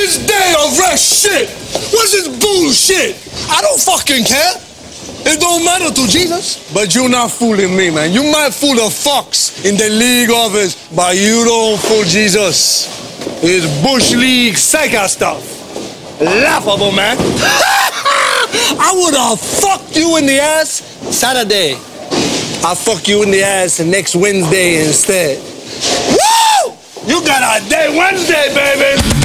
this day of rest shit? What's this bullshit? I don't fucking care. It don't matter to Jesus. But you're not fooling me, man. You might fool the fucks in the league office, but you don't fool Jesus. It's Bush League psycho stuff. Laughable, man. I would have fucked you in the ass Saturday. I'll fuck you in the ass next Wednesday instead. Woo! You got a day Wednesday, baby.